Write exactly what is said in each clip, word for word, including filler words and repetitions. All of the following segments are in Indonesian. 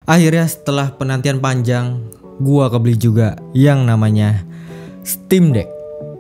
Akhirnya setelah penantian panjang, gua kebeli juga yang namanya Steam Deck.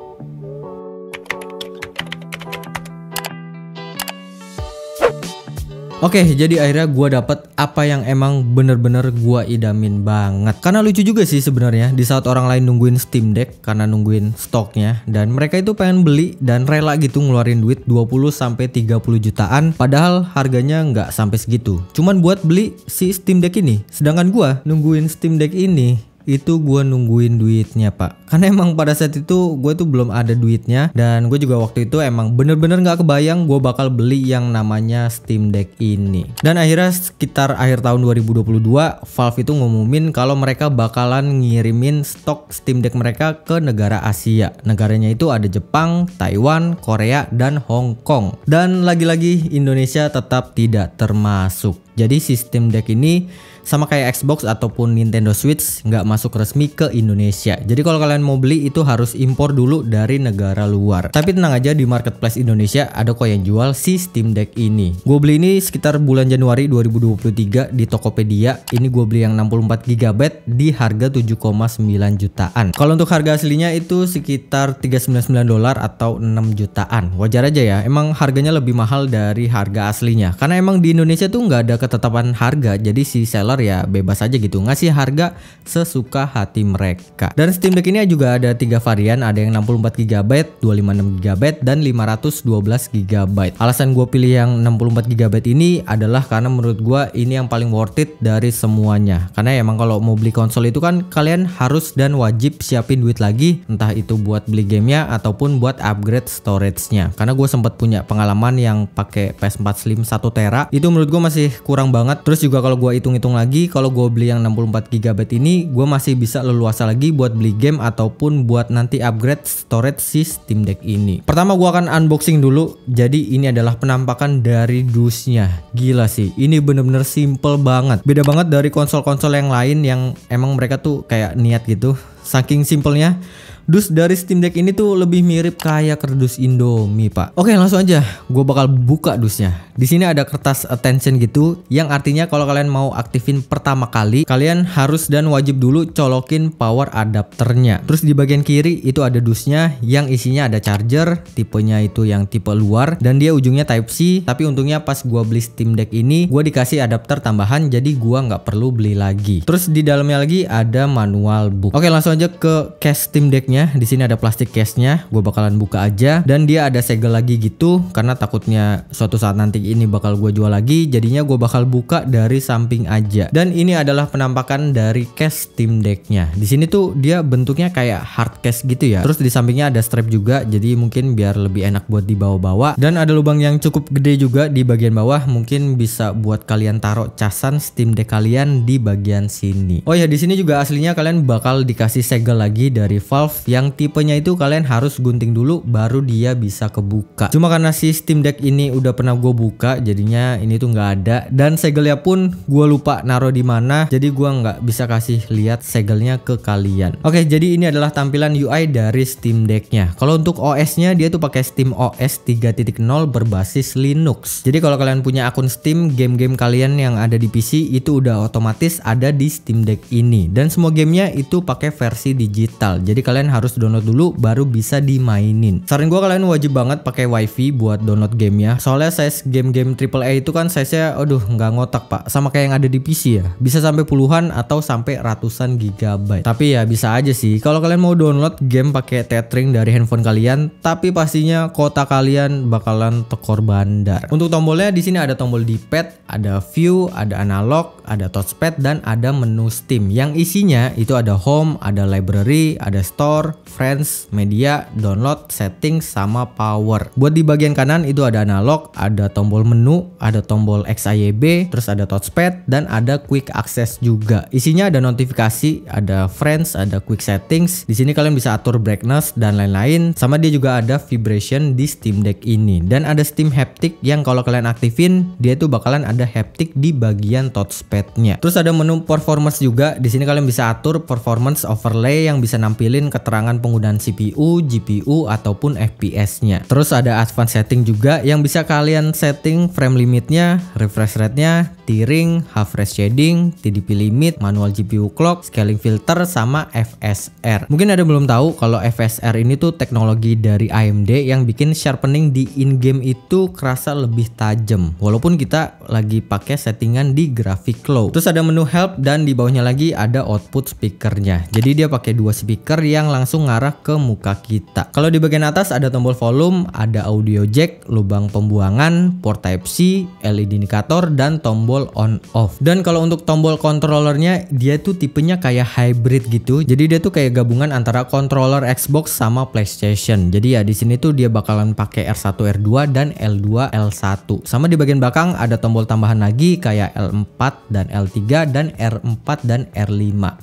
Oke, jadi akhirnya gue dapet apa yang emang bener-bener gue idamin banget. Karena lucu juga sih sebenarnya di saat orang lain nungguin Steam Deck karena nungguin stoknya, dan mereka itu pengen beli dan rela gitu ngeluarin duit dua puluh sampai tiga puluh jutaan, padahal harganya nggak sampai segitu. Cuman buat beli si Steam Deck ini. Sedangkan gue nungguin Steam Deck ini itu gue nungguin duitnya pak, karena emang pada saat itu gue tuh belum ada duitnya, dan gue juga waktu itu emang bener-bener gak kebayang gue bakal beli yang namanya Steam Deck ini. Dan akhirnya sekitar akhir tahun dua ribu dua puluh dua, Valve itu ngumumin kalau mereka bakalan ngirimin stok Steam Deck mereka ke negara Asia. Negaranya itu ada Jepang, Taiwan, Korea, dan Hong Kong. Dan lagi-lagi Indonesia tetap tidak termasuk. Jadi si Steam Deck ini sama kayak Xbox ataupun Nintendo Switch nggak masuk resmi ke Indonesia. Jadi kalau kalian mau beli itu harus impor dulu dari negara luar. Tapi tenang aja, di marketplace Indonesia ada kok yang jual si Steam Deck ini. Gue beli ini sekitar bulan Januari dua ribu dua puluh tiga di Tokopedia. Ini gue beli yang enam puluh empat giga byte di harga tujuh koma sembilan jutaan. Kalau untuk harga aslinya itu sekitar tiga ratus sembilan puluh sembilan dolar atau enam jutaan. Wajar aja ya, emang harganya lebih mahal dari harga aslinya. Karena emang di Indonesia tuh nggak ada ketetapan harga. Jadi si seller ya bebas aja gitu ngasih harga sesuka hati mereka. Dan Steam Deck ini juga ada tiga varian, ada yang enam puluh empat giga byte, dua ratus lima puluh enam giga byte, dan lima ratus dua belas giga byte. Alasan gue pilih yang enam puluh empat giga byte ini adalah karena menurut gue ini yang paling worth it dari semuanya. Karena emang kalau mau beli konsol itu kan kalian harus dan wajib siapin duit lagi, entah itu buat beli gamenya ataupun buat upgrade storage-nya. Karena gue sempat punya pengalaman yang pakai P S empat Slim satu tera, itu menurut gue masih kurang banget. Terus juga kalau gue hitung-hitung lagi, kalau gue beli yang enam puluh empat giga byte ini, gue masih bisa leluasa lagi buat beli game ataupun buat nanti upgrade storage si Steam Deck ini. Pertama gue akan unboxing dulu. Jadi ini adalah penampakan dari dusnya. Gila sih, ini bener-bener simple banget. Beda banget dari konsol-konsol yang lain yang emang mereka tuh kayak niat gitu. Saking simpelnya, dus dari Steam Deck ini tuh lebih mirip kayak kardus Indomie pak. Oke, langsung aja gue bakal buka dusnya. Di sini ada kertas attention gitu, yang artinya kalau kalian mau aktifin pertama kali, kalian harus dan wajib dulu colokin power adapternya. Terus di bagian kiri itu ada dusnya yang isinya ada charger, tipenya itu yang tipe luar, dan dia ujungnya Type C. Tapi untungnya pas gue beli Steam Deck ini, gue dikasih adapter tambahan, jadi gue nggak perlu beli lagi. Terus di dalamnya lagi ada manual book. Oke, langsung aja ke case Steam Decknya. Di sini ada plastik case-nya, gue bakalan buka aja, dan dia ada segel lagi gitu karena takutnya suatu saat nanti ini bakal gue jual lagi, jadinya gue bakal buka dari samping aja. Dan ini adalah penampakan dari case Steam Deck-nya. Di sini tuh dia bentuknya kayak hard case gitu ya. Terus di sampingnya ada strap juga, jadi mungkin biar lebih enak buat dibawa-bawa. Dan ada lubang yang cukup gede juga di bagian bawah, mungkin bisa buat kalian taruh casan Steam Deck kalian di bagian sini. Oh ya, di sini juga aslinya kalian bakal dikasih segel lagi dari Valve yang tipenya itu kalian harus gunting dulu baru dia bisa kebuka. Cuma karena si Steam Deck ini udah pernah gue buka, jadinya ini tuh nggak ada, dan segelnya pun gue lupa naruh di mana, jadi gue nggak bisa kasih lihat segelnya ke kalian. Oke, jadi ini adalah tampilan U I dari Steam Deck-nya. Kalau untuk O S-nya dia tuh pakai Steam O S tiga titik nol berbasis Linux. Jadi kalau kalian punya akun Steam, game-game kalian yang ada di P C itu udah otomatis ada di Steam Deck ini, dan semua gamenya itu pakai versi digital. Jadi kalian harus download dulu baru bisa dimainin. Saran gue kalian wajib banget pakai WiFi buat download gamenya. Soalnya size game-game triple A itu kan size-nya aduh nggak ngotak pak. Sama kayak yang ada di P C ya. Bisa sampai puluhan atau sampai ratusan gigabyte. Tapi ya bisa aja sih. Kalau kalian mau download game pakai tethering dari handphone kalian, tapi pastinya kuota kalian bakalan tekor bandar. Untuk tombolnya di sini ada tombol D-pad, ada view, ada analog, ada touchpad, dan ada menu Steam. Yang isinya itu ada home, ada library, ada store, friends, media, download, settings, sama power. Buat di bagian kanan itu ada analog, ada tombol menu, ada tombol X I E B, terus ada touchpad, dan ada quick access juga. Isinya ada notifikasi, ada friends, ada quick settings. Di sini kalian bisa atur brightness dan lain-lain. Sama dia juga ada vibration di Steam Deck ini. Dan ada Steam Haptic yang kalau kalian aktifin, dia itu bakalan ada haptic di bagian touchpadnya. Terus ada menu performance juga. Di sini kalian bisa atur performance overlay yang bisa nampilin keterangan keterangan penggunaan C P U, G P U ataupun F P S-nya. Terus ada advanced setting juga yang bisa kalian setting frame limitnya, refresh rate-nya, tearing, half rest shading, T D P limit, manual G P U clock, scaling filter sama F S R. Mungkin ada belum tahu kalau F S R ini tuh teknologi dari A M D yang bikin sharpening di in-game itu kerasa lebih tajam walaupun kita lagi pakai settingan di graphic low. Terus ada menu help dan di bawahnya lagi ada output speakernya. Jadi dia pakai dua speaker yang langsung ngarah ke muka kita. Kalau di bagian atas ada tombol volume, ada audio jack, lubang pembuangan, port Type C, L E D indikator dan tombol on off. Dan kalau untuk tombol controllernya dia tuh tipenya kayak hybrid gitu. Jadi dia tuh kayak gabungan antara controller Xbox sama PlayStation. Jadi ya di sini tuh dia bakalan pakai R satu R dua dan L dua L satu. Sama di bagian belakang ada tombol tambahan lagi kayak L empat dan L tiga dan R empat dan R lima.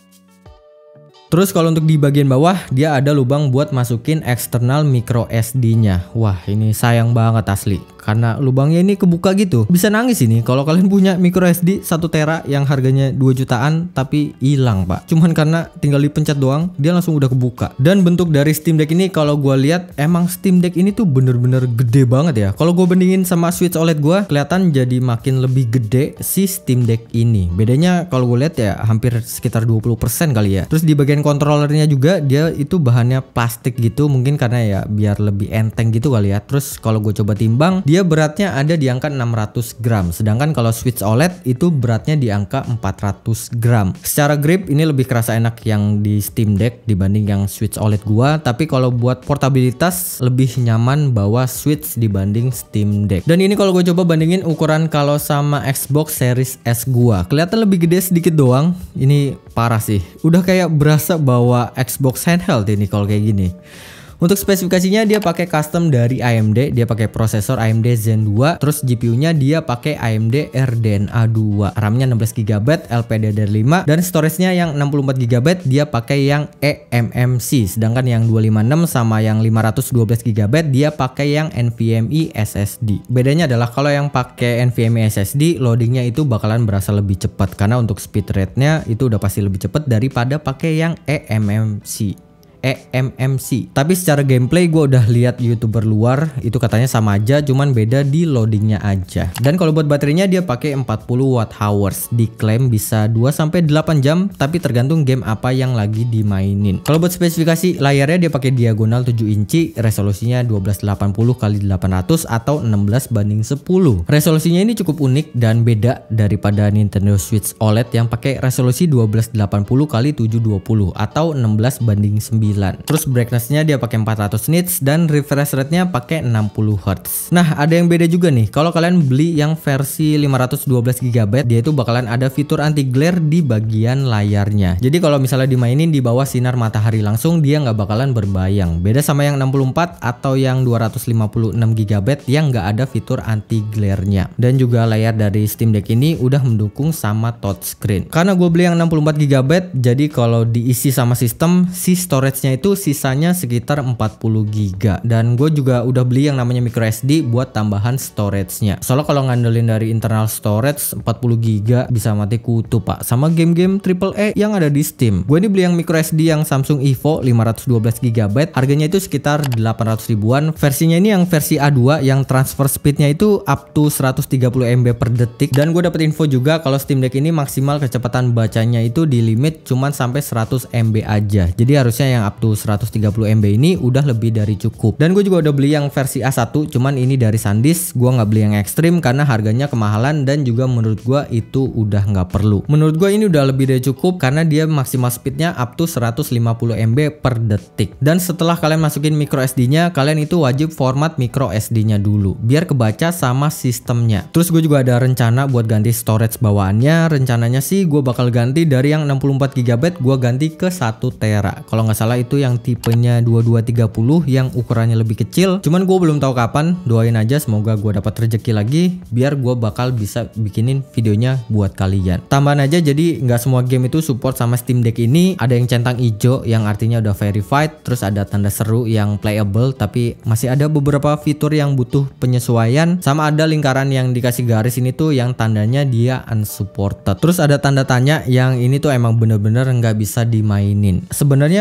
Terus kalau untuk di bagian bawah dia ada lubang buat masukin eksternal micro S D-nya. Wah, ini sayang banget asli. Karena lubangnya ini kebuka gitu. Bisa nangis ini kalau kalian punya micro S D satu tera yang harganya dua jutaan tapi hilang, Pak. Cuman karena tinggal dipencet doang, dia langsung udah kebuka. Dan bentuk dari Steam Deck ini kalau gua lihat emang Steam Deck ini tuh bener-bener gede banget ya. Kalau gue bandingin sama Switch O L E D gua, kelihatan jadi makin lebih gede si Steam Deck ini. Bedanya kalau gue lihat ya hampir sekitar dua puluh persen kali ya. Terus di bagian kontrolernya juga dia itu bahannya plastik gitu, mungkin karena ya biar lebih enteng gitu kali ya. Terus kalau gue coba timbang, dia beratnya ada di angka enam ratus gram, sedangkan kalau Switch O L E D itu beratnya di angka empat ratus gram. Secara grip ini lebih kerasa enak yang di Steam Deck dibanding yang Switch O L E D gua, tapi kalau buat portabilitas lebih nyaman bawa Switch dibanding Steam Deck. Dan ini kalau gue coba bandingin ukuran kalau sama Xbox Series S gua, kelihatan lebih gede sedikit doang. Ini parah sih, udah kayak berasa bawa Xbox handheld ini kalau kayak gini. Untuk spesifikasinya dia pakai custom dari A M D, dia pakai prosesor A M D Zen dua, terus G P U-nya dia pakai A M D R D N A dua, RAM-nya enam belas giga byte, L P D D R lima, dan storage-nya yang enam puluh empat giga byte dia pakai yang E M M C, sedangkan yang dua lima enam sama yang lima ratus dua belas giga byte dia pakai yang NVMe S S D. Bedanya adalah kalau yang pakai NVMe S S D loadingnya itu bakalan berasa lebih cepat karena untuk speed rate-nya itu udah pasti lebih cepat daripada pakai yang E M M C. E M M C. Tapi secara gameplay gue udah lihat YouTuber luar itu katanya sama aja, cuman beda di loadingnya aja. Dan kalau buat baterainya dia pakai empat puluh watt hours, diklaim bisa dua sampai delapan jam, tapi tergantung game apa yang lagi dimainin. Kalau buat spesifikasi layarnya dia pakai diagonal tujuh inci, resolusinya dua belas delapan puluh kali delapan ratus atau enam belas banding sepuluh. Resolusinya ini cukup unik dan beda daripada Nintendo Switch O L E D yang pakai resolusi dua belas delapan puluh kali tujuh dua puluh atau enam belas banding sembilan. Terus brightness-nya dia pakai empat ratus nits dan refresh rate-nya pakai enam puluh hertz. Nah, ada yang beda juga nih. Kalau kalian beli yang versi lima ratus dua belas giga byte, dia itu bakalan ada fitur anti glare di bagian layarnya. Jadi kalau misalnya dimainin di bawah sinar matahari langsung, dia nggak bakalan berbayang. Beda sama yang enam puluh empat atau yang dua ratus lima puluh enam giga byte yang nggak ada fitur anti glare-nya. Dan juga layar dari Steam Deck ini udah mendukung sama touchscreen. Karena gue beli yang enam puluh empat giga byte, jadi kalau diisi sama sistem, si storage itu sisanya sekitar empat puluh giga, dan gue juga udah beli yang namanya micro S D buat tambahan storage-nya. Soalnya kalau ngandelin dari internal storage empat puluh giga bisa mati kutu, Pak, sama game-game triple A yang ada di Steam. Gue ini beli yang micro S D yang Samsung Evo lima ratus dua belas giga byte, harganya itu sekitar delapan ratus ribuan. Versinya ini yang versi A dua yang transfer speed-nya itu up to seratus tiga puluh megabit per detik. Dan gue dapet info juga kalau Steam Deck ini maksimal kecepatan bacanya itu di limit cuman sampai seratus megabit aja. Jadi harusnya yang up to seratus tiga puluh megabit ini udah lebih dari cukup. Dan gue juga udah beli yang versi A satu, cuman ini dari SanDisk. Gue nggak beli yang ekstrim karena harganya kemahalan dan juga menurut gue itu udah nggak perlu. Menurut gue ini udah lebih dari cukup karena dia maksimal speednya up to seratus lima puluh megabit per detik. Dan setelah kalian masukin micro S D-nya, kalian itu wajib format micro S D-nya dulu biar kebaca sama sistemnya. Terus gue juga ada rencana buat ganti storage bawaannya. Rencananya sih gue bakal ganti dari yang enam puluh empat giga byte gue ganti ke satu tera. Kalau nggak salah itu yang tipenya dua dua tiga puluh yang ukurannya lebih kecil. Cuman gue belum tahu kapan. Doain aja semoga gue dapat rezeki lagi biar gue bakal bisa bikinin videonya buat kalian. Tambahan aja, jadi nggak semua game itu support sama Steam Deck ini. Ada yang centang hijau yang artinya udah verified, terus ada tanda seru yang playable, tapi masih ada beberapa fitur yang butuh penyesuaian. Sama ada lingkaran yang dikasih garis ini tuh yang tandanya dia unsupported. Terus ada tanda tanya yang ini tuh emang bener-bener nggak bisa dimainin. Sebenarnya kalau yang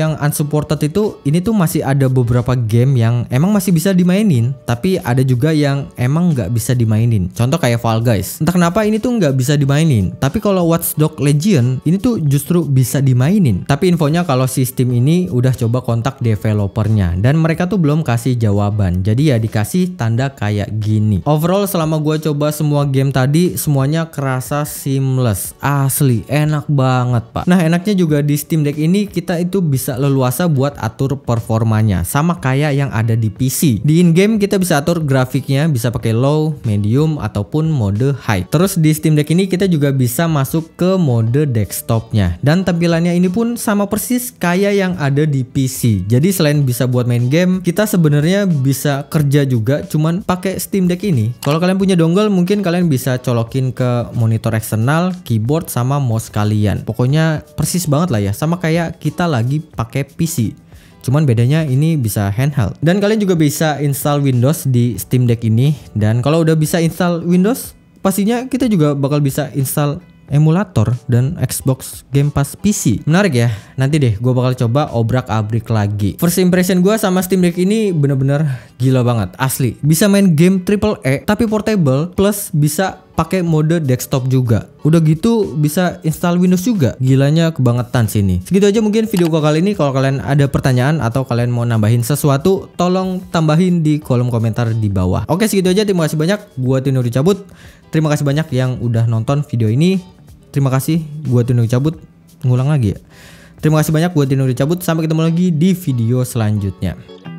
yang unsupported itu, ini tuh masih ada beberapa game yang emang masih bisa dimainin, tapi ada juga yang emang nggak bisa dimainin. Contoh kayak Fall Guys. Entah kenapa ini tuh nggak bisa dimainin. Tapi kalau Watch Dogs Legion ini tuh justru bisa dimainin. Tapi infonya kalau sistem ini udah coba kontak developernya dan mereka tuh belum kasih jawaban. Jadi ya dikasih tanda kayak gini. Overall selama gua coba semua game tadi, semuanya kerasa seamless. Asli enak banget, Pak. Nah, enaknya juga di Steam Deck ini kita itu bisa leluasa buat atur performanya, sama kayak yang ada di P C. Di in-game kita bisa atur grafiknya, bisa pakai low, medium, ataupun mode high. Terus di Steam Deck ini kita juga bisa masuk ke mode desktopnya. Dan tampilannya ini pun sama persis kayak yang ada di P C. Jadi selain bisa buat main game, kita sebenarnya bisa kerja juga cuman pakai Steam Deck ini. Kalau kalian punya dongle, mungkin kalian bisa colokin ke monitor eksternal, keyboard, sama mouse kalian. Pokoknya persis banget lah ya, sama kayak kita lagi pakai P C. Cuman bedanya ini bisa handheld. Dan kalian juga bisa install Windows di Steam Deck ini. Dan kalau udah bisa install Windows, pastinya kita juga bakal bisa install emulator dan Xbox Game Pass P C. Menarik ya. Nanti deh gue bakal coba obrak-abrik lagi. First impression gue sama Steam Deck ini bener-bener gila banget, asli. Bisa main game triple A tapi portable, plus bisa pakai mode desktop juga. Udah gitu bisa install Windows juga. Gilanya kebangetan sini. Segitu aja mungkin video gua kali ini. Kalau kalian ada pertanyaan atau kalian mau nambahin sesuatu, tolong tambahin di kolom komentar di bawah. Oke, segitu aja. Terima kasih banyak. Gua Tino cabut. Terima kasih banyak yang udah nonton video ini. Terima kasih. Gua Tino cabut. Ngulang lagi ya. Terima kasih banyak. Gua Tino cabut. Sampai ketemu lagi di video selanjutnya.